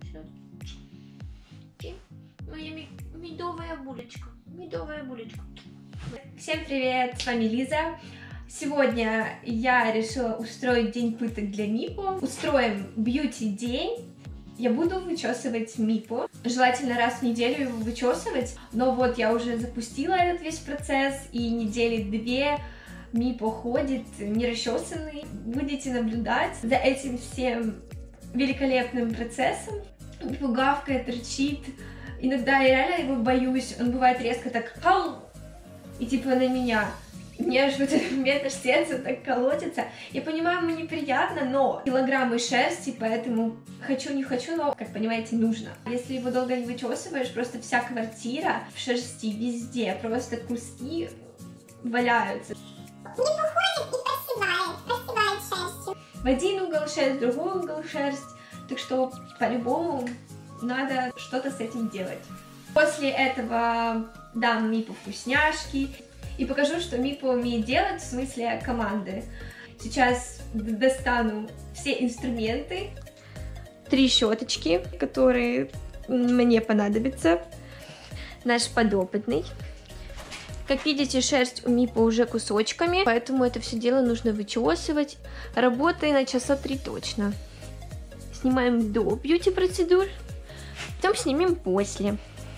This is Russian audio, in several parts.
Моя медовая булочка. Медовая булочка. Всем привет, с вами Лиза. Сегодня я решила устроить день пыток для Мипо. Устроим бьюти-день. Я буду вычесывать Мипо. Желательно раз в неделю его вычесывать. Но вот я уже запустила этот весь процесс, и недели 2 Мипо ходит нерасчесанный. Будете наблюдать за этим всем великолепным процессом. Мипо гавкает, рычит. Иногда я реально его боюсь. Он бывает резко так «Хау!» и типа на меня. Мне аж в этот момент аж сердце так колотится. Я понимаю, ему неприятно, но килограммы шерсти, поэтому хочу, не хочу, но, как понимаете, нужно. Если его долго не вычесываешь, просто вся квартира в шерсти, везде, просто куски валяются. Не походит и посевает шерстью. В один угол шерсть, в другой угол шерсть, так что по-любому надо что-то с этим делать. После этого дам Мипо вкусняшки и покажу, что Мипо умеет делать в смысле команды. Сейчас достану все инструменты. 3 щеточки, которые мне понадобятся. Наш подопытный. Как видите, шерсть у Мипо уже кусочками, поэтому это все дело нужно вычесывать. Работай на часа 3 точно. Снимаем до бьюти-процедур, потом снимем после.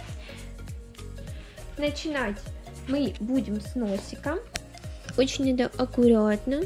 Начинать мы будем с носика. Очень надо аккуратно.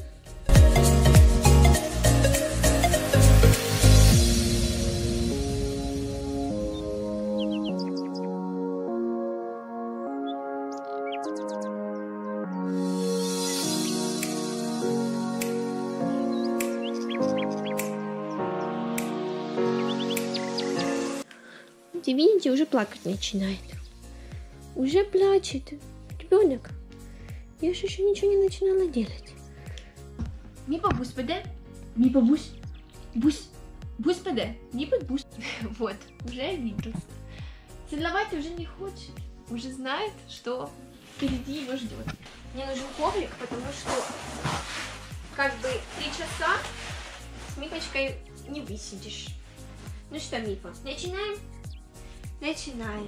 Видите, уже плакать начинает. Уже плачет. Ребенок. Я же еще ничего не начинала делать. Мипо бусь паде. Мипо бусь. Бусь. Бусь паде. Мипо бусь. Вот, уже видно. Седловать уже не хочет. Уже знает, что впереди его ждет. Мне нужен коврик, потому что как бы 3 часа с Мипочкой не высидишь. Ну что, Мипо, начинаем? Начинаем.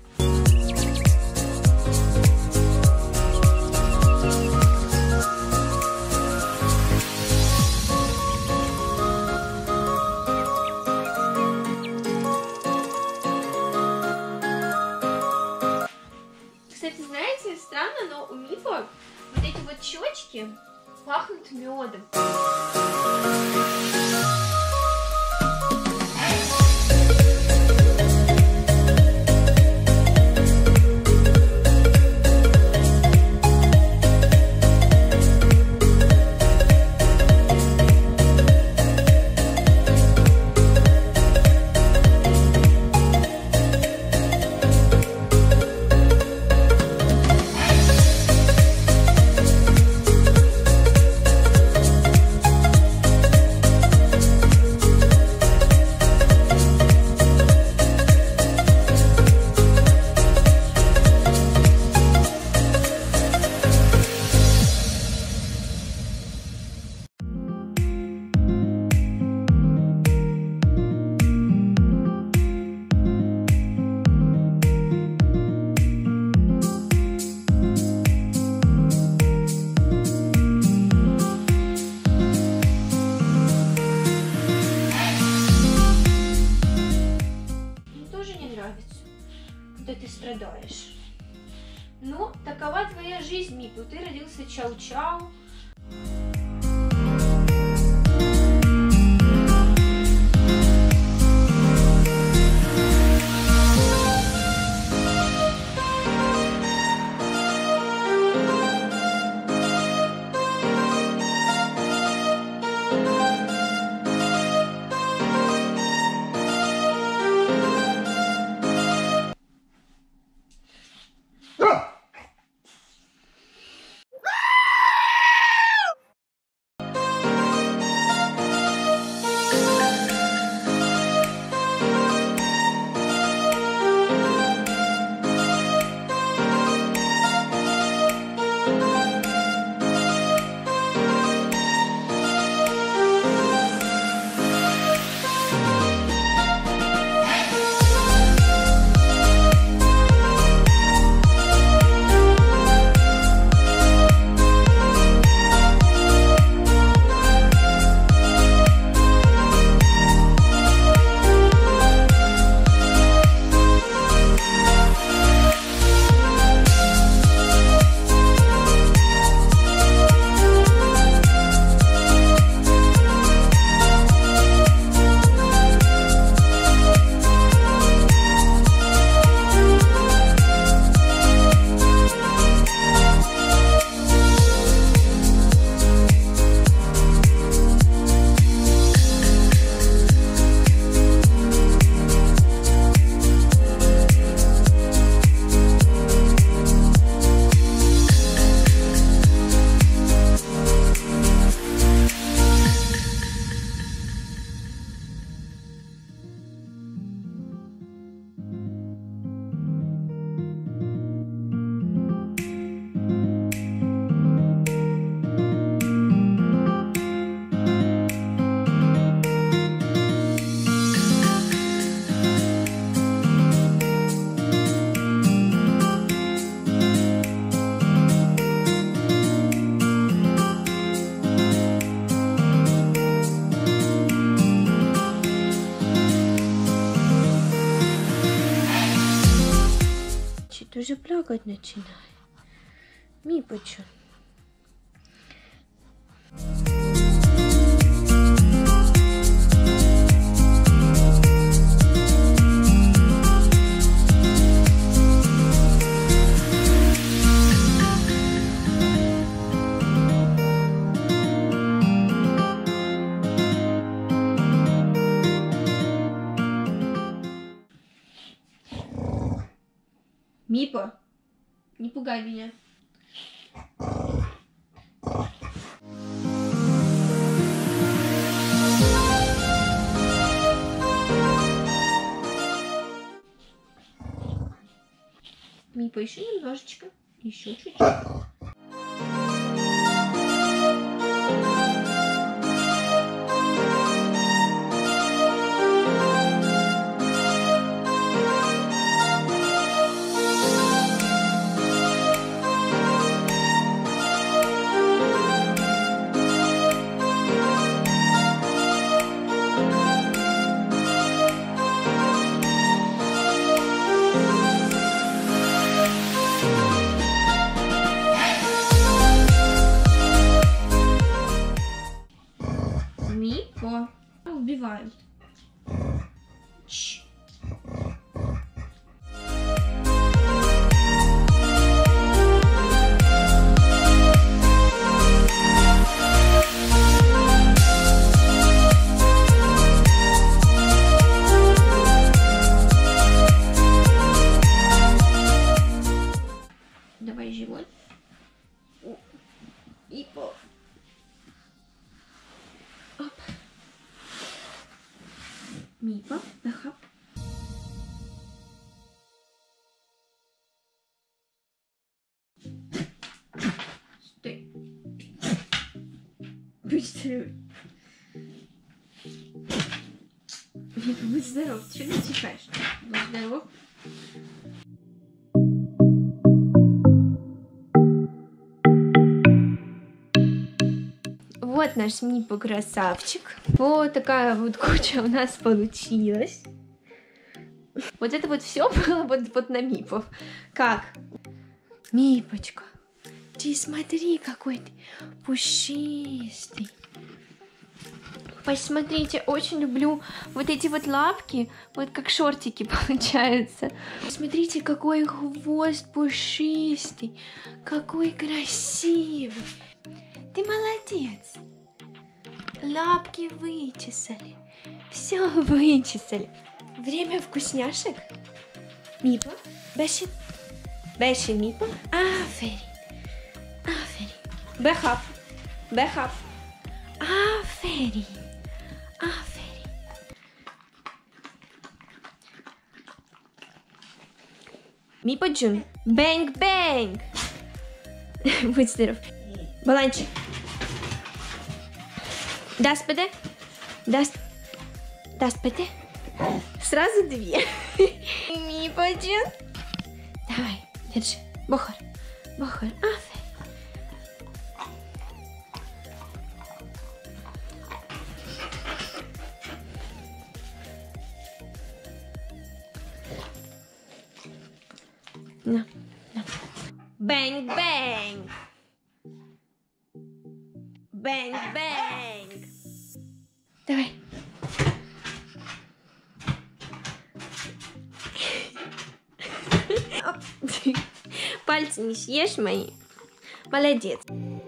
Кстати, знаете, странно, но у Мипо вот эти вот щечки пахнут медом. Когда ты страдаешь. Ну, такова твоя жизнь, Мипо. Ты родился чау-чау. уже плакать начинает. Мипочка. Мипа, не пугай меня. Мипа, еще немножечко, еще чуть-чуть. Мипа, убивают. Чш. Давай живот. Мипа. Оп. Мипа, нахап. Стой. Будь здоров. Мипа, будь здоров. Ты чего не чихаешь? Будь здоров. Вот наш Мипа красавчик. Вот такая вот куча у нас получилась. Вот это вот все было вот на Мипов. Как? Мипочка, ты смотри, какой ты пушистый. Посмотрите, очень люблю вот эти вот лапки, вот как шортики получаются. Смотрите, какой хвост пушистый, какой красивый. Ты молодец. Лапки вычесали. Все вычесали. Время вкусняшек. Мипа, беши. Беши, Мипа. Аферин. Аферин. Бехап. Бехап. Аферин. Аферин. Мипа Джун. Бэнг-бэнг. Будь здоров. Баланчик. Даспеде. Даспеде. Сразу две. Мипа Джун. Давай, держи. Бухар. Бухар. Афе. На. Бэнг-бэнг. Бэнг-бэнг. Давай. Пальцы не съешь мои. Молодец.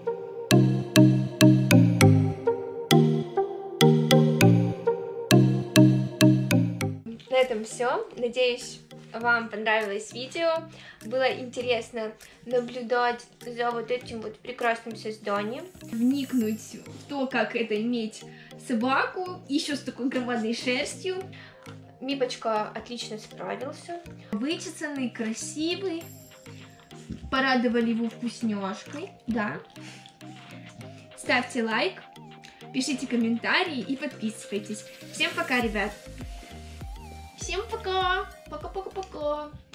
На этом все. Надеюсь, вам понравилось видео. Было интересно наблюдать за вот этим вот прекрасным созданием. Вникнуть в то, как это иметь собаку, еще с такой громадной шерстью. Мипочка отлично справился. Вычесанный, красивый. Порадовали его вкусняшкой. Да. Ставьте лайк, пишите комментарии и подписывайтесь. Всем пока, ребят. Всем пока. Пока-пока-пока.